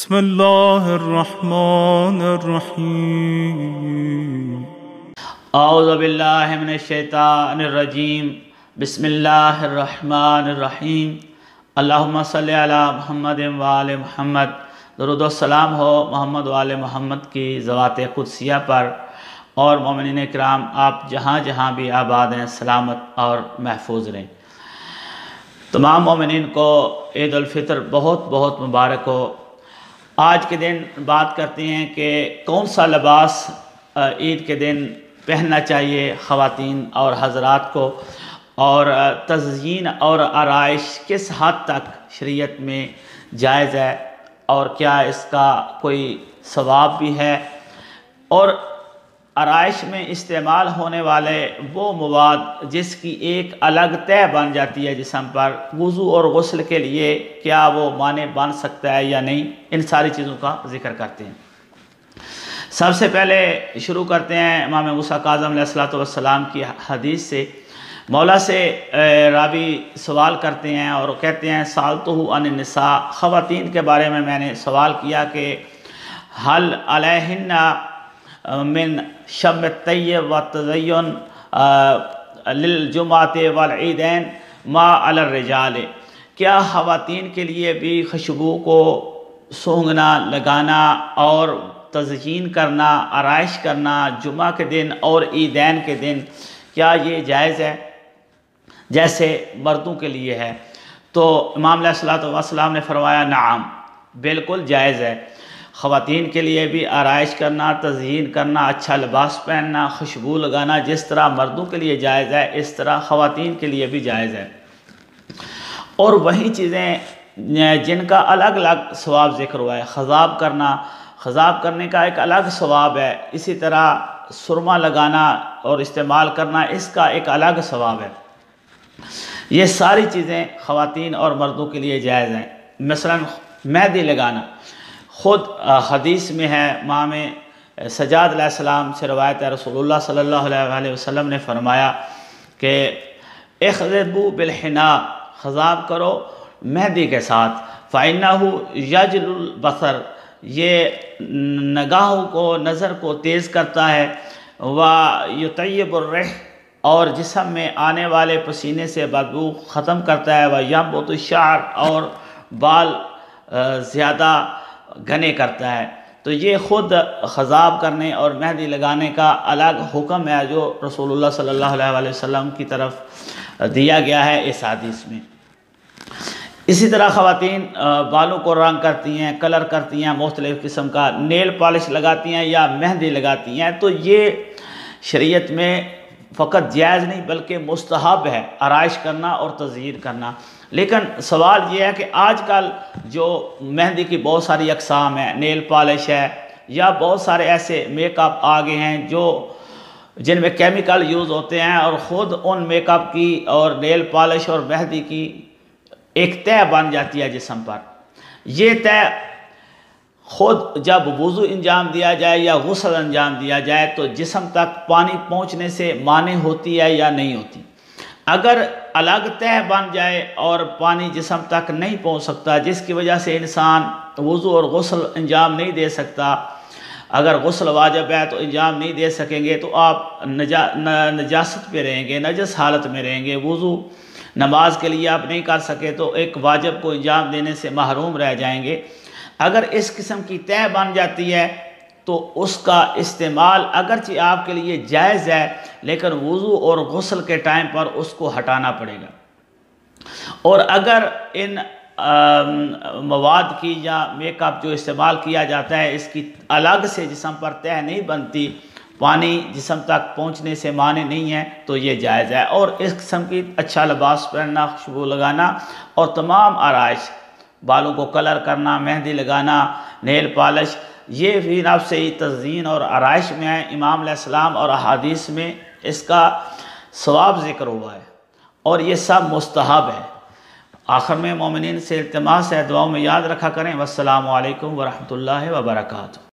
بسم اللہ الرحمن الرحیم اعوذ باللہ من الشیطان الرجیم بسم اللہ الرحمن الرحیم اللہم صلی علی محمد وآل محمد۔ درود و سلام ہو محمد وآل محمد کی ذوات قدسیہ پر، اور مومنین کرام آپ جہاں جہاں بھی آباد ہیں سلامت اور محفوظ رہیں۔ تمام مومنین کو عید الفطر بہت بہت مبارک ہو۔ آج کے دن بات کرتے ہیں کہ کون سا لباس عید کے دن پہننا چاہیے خواتین اور حضرات کو، اور تزئین اور آرائش کس حد تک شریعت میں جائز ہے، اور کیا اس کا کوئی ثواب بھی ہے، اور آرائش میں استعمال ہونے والے وہ مواد جس کی ایک الگ طے بن جاتی ہے جسم پر، وضو اور غسل کے لیے کیا وہ مانع بن سکتا ہے یا نہیں، ان ساری چیزوں کا ذکر کرتے ہیں۔ سب سے پہلے شروع کرتے ہیں امام موسیٰ کاظم علیہ السلام کی حدیث سے۔ مولا سے راوی سوال کرتے ہیں اور کہتے ہیں سألتہ عن النساء، خواتین کے بارے میں نے سوال کیا کہ حل علیہن من شم الطیب والتزین للجمعۃ والعیدین ما علی الرجال، کیا خواتین کے لیے بھی خوشبو کو سونگھنا، لگانا اور تزئین کرنا، آرائش کرنا جمعہ کے دن اور عیدین کے دن کیا یہ جائز ہے جیسے مردوں کے لیے ہے؟ تو امام علیہ السلام نے فرمایا نعم، بالکل جائز ہے۔ خواتین کے لیے بھی آرائش کرنا، تزئین کرنا، اچھا لباس پہننا، خوشبو لگانا جس طرح مردوں کے لیے جائز ہے، اس طرح خواتین کے لیے بھی جائز ہے۔ اور وہی چیزیں جن کا الگ الگ ثواب ذکر ہوا ہے، خضاب کرنے کا ایک الگ ثواب ہے، اسی طرح سرما لگانا اور استعمال کرنا اس کا ایک الگ ثواب ہے۔ یہ ساری چیزیں خواتین اور مردوں کے لیے جائز ہیں۔ مثلا مہندی لگانا، خود حدیث میں ہے، امام سجاد علیہ السلام سے روایت ہے، رسول اللہ صلی اللہ علیہ وسلم نے فرمایا کہ اخضبوا بالحناء، خضاب کرو مہندی کے ساتھ، فإنہ یجل البصر، یہ نگاہوں کو، نظر کو تیز کرتا ہے، ویطیب الرح، اور جسم میں آنے والے پسینے سے بدبو ختم کرتا ہے، وینبت الشعر، اور بال زیادہ گھنے کرتا ہے۔ تو یہ خود خضاب کرنے اور مہندی لگانے کا الگ حکم ہے جو رسول اللہ صلی اللہ علیہ وسلم کی طرف دیا گیا ہے اس حدیث میں۔ اسی طرح خواتین بالوں کو رنگ کرتی ہیں، کلر کرتی ہیں، مختلف قسم کا نیل پالش لگاتی ہیں یا مہندی لگاتی ہیں، تو یہ شریعت میں فقط جائز نہیں بلکہ مستحب ہے آرائش کرنا اور تزئین کرنا۔ لیکن سوال یہ ہے کہ آج کل جو مہندی کی بہت ساری اقسام ہیں، نیل پالش ہے، یا بہت سارے ایسے میک اپ آگے ہیں جن میں کیمیکل یوز ہوتے ہیں، اور خود ان میک اپ کی اور نیل پالش اور مہندی کی ایک طے بن جاتی ہے جسم پر۔ یہ طے خود جب وضو انجام دیا جائے یا غسل انجام دیا جائے تو جسم تک پانی پہنچنے سے مانع ہوتی ہے یا نہیں ہوتی؟ اگر الگ طے بن جائے اور پانی جسم تک نہیں پہنچ سکتا، جس کی وجہ سے انسان وضو اور غسل انجام نہیں دے سکتا، اگر غسل واجب ہے تو انجام نہیں دے سکیں گے، تو آپ نجاست پہ رہیں گے، نجس حالت میں رہیں گے، وضو نماز کے لیے آپ نہیں کر سکے تو ایک واجب کو انجام دینے سے محروم رہ جائیں گے۔ اگر اس قسم کی طے بن جاتی ہے تو اس کا استعمال اگرچہ آپ کے لیے جائز ہے، لیکن وضو اور غسل کے ٹائم پر اس کو ہٹانا پڑے گا۔ اور اگر ان مواد کی یا میک اپ جو استعمال کیا جاتا ہے اس کی الگ سے جسم پر طے نہیں بنتی، پانی جسم تک پہنچنے سے مانع نہیں ہے، تو یہ جائز ہے۔ اور اس قسم کی اچھا لباس پہننا، خوشبو لگانا اور تمام آرائش، بالوں کو کلر کرنا، مہندی لگانا، نیل پالش، یہ بھی نفس سے ہی تزئین اور آرائش میں ہے۔ امام علیہ السلام اور احادیث میں اس کا ثواب ذکر ہوا ہے، اور یہ سب مستحب ہے۔ آخر میں مومنین سے التماس ہے دعاؤں میں یاد رکھا کریں۔ والسلام علیکم ورحمۃ اللہ وبرکاتہ۔